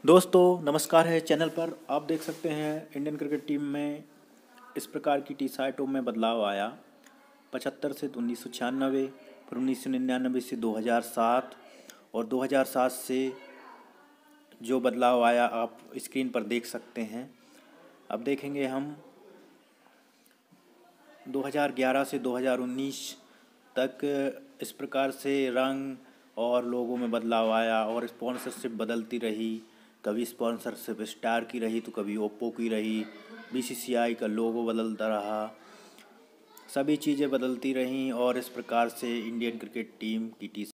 दोस्तों नमस्कार है। चैनल पर आप देख सकते हैं इंडियन क्रिकेट टीम में इस प्रकार की टी शर्टों में बदलाव आया। 75 से 1996, फिर 1999 से 2007 और 2007 से जो बदलाव आया आप स्क्रीन पर देख सकते हैं। अब देखेंगे हम 2011 से 2019 तक इस प्रकार से रंग और लोगों में बदलाव आया और स्पॉन्सरशिप बदलती रही। कभी स्पॉन्सरशिप स्टार की रही तो कभी ओप्पो की रही। बीसीसीआई का लोगो बदलता रहा। सभी चीज़ें बदलती रहीं और इस प्रकार से इंडियन क्रिकेट टीम की टी